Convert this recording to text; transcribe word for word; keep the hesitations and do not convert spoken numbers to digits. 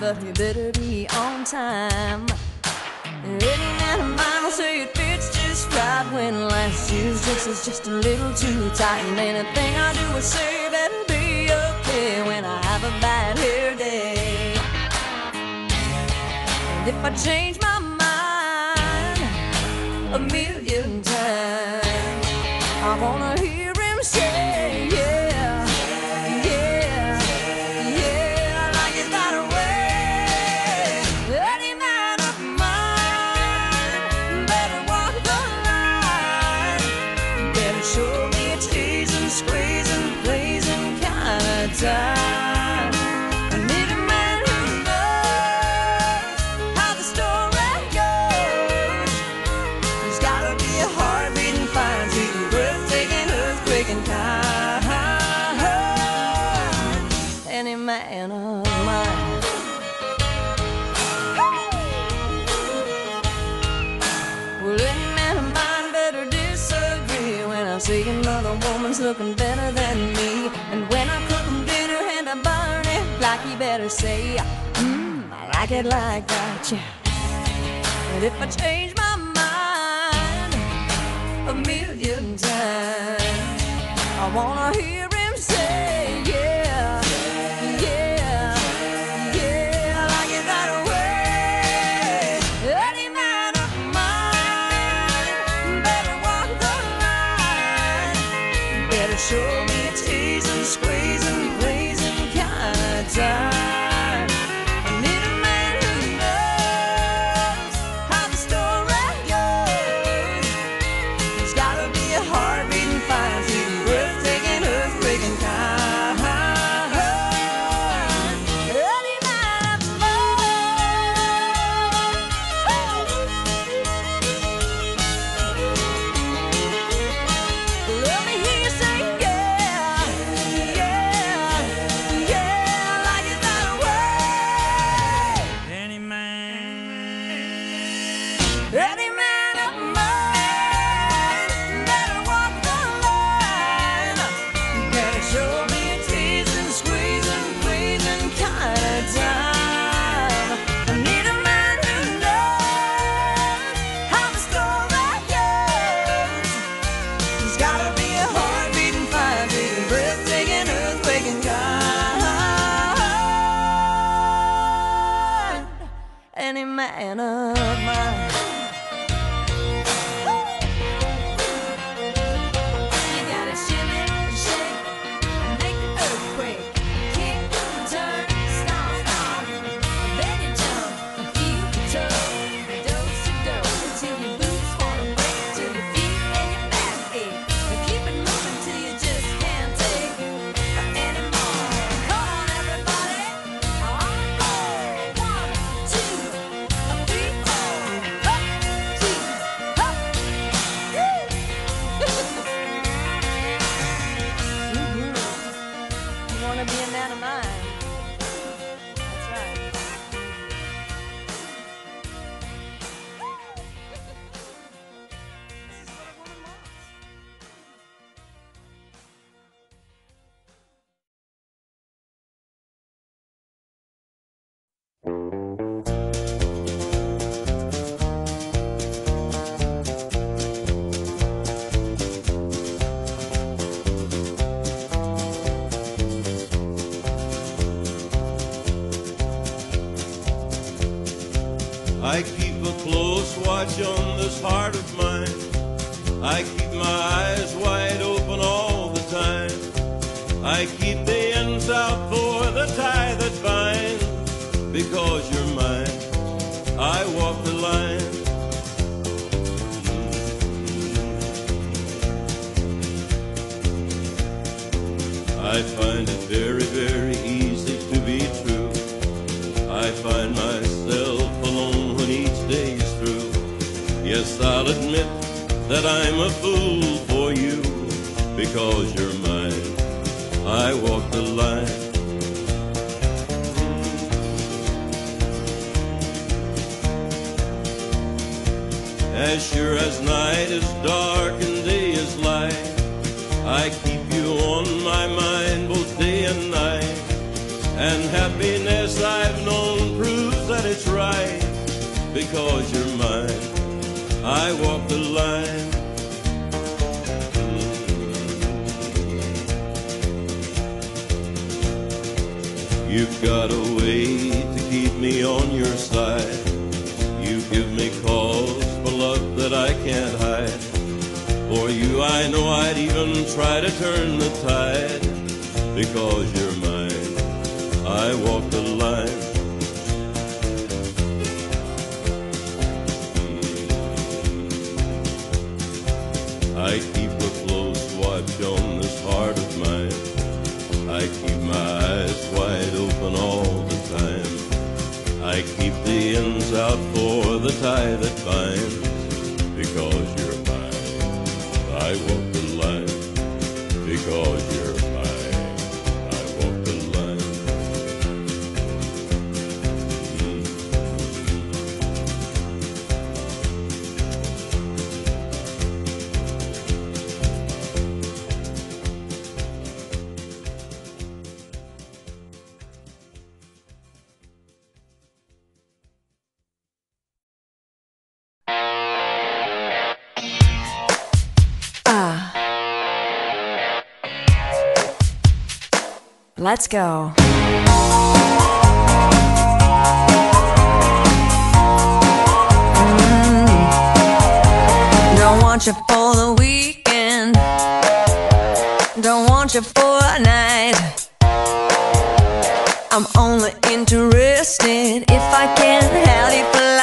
but you better be on time. Any man of mine will say it fits just right when last year's dress is just a little too tight. And anything I do or say better be okay when I have a bad hair day. And if I change my mind a million times, I wanna hear him say, yeah, yeah, yeah, I like it that way. Any man of mine better walk the line, better show me a teasing, squeezing, blazing kind of time. I need a man who knows how the story goes. There's gotta be a heart beating fine, sweet, breathtaking, earthquaking kind. Any man of mine. Well, any man of mine better disagree when I see another woman's looking better than me. And when I cook him dinner and I burn it, like he better say, mmm, I like it like that, yeah. And if I change my mind a million times, I wanna hear him say, yeah, yeah, yeah, I like it that way. Any man of mine better walk the line, better show me a teasing, squeezing, blazing kind of time. I need a man who knows how the story goes. There's gotta be a heart beating fine, sweet, breathtaking, earthquaking kind. Any man of mine. Let me hear you say, yeah, yeah, yeah, I like it that way. Any man, Any man of mine better walk the line, better show me a teasing, squeezing, pleasing kind of time. I need a man who knows how the story goes. There's gotta be a heart beating fine, beating, breathtaking, earthquaking kind. Any man of mine. You gotta shimmy, shake, and make the earthquake. Kick, turn, stomp, stomp. Then you jump and feel the toe. Dose to dose until your boots wanna break, till your feet and your back ache. And keep it moving till you just can't take anymore. Come on, everybody. I wanna go. One, two, three, four. Up, two, up. Mhm. You wanna be a man of mine? That's right. This is what a woman wants. I keep a close watch on this heart of mine. I keep my eyes wide open all the time. I keep the ends out for the tie that binds. Because you're mine, I walk the line. I find it very, very easy to be true. I find myself alone when each day is through. Yes, I'll admit that I'm a fool for you. Because you're mine, I walk the line. As sure as night is dark and day is light, I keep you on my mind both day and night. And happiness I've known because you're mine. I walk the line. You've got a way to keep me on your side. You give me cause for love that I can't hide. For you I know I'd even try to turn the tide. Because you're mine, I walk the line. I keep a close watch on this heart of mine. I keep my eyes wide open all the time. I keep the ends out for the tie that binds. Because you're mine, I walk the line. Because you're mine, I walk the line. Let's go. Mm. Don't want you for the weekend. Don't want you for a night. I'm only interested if I can have you for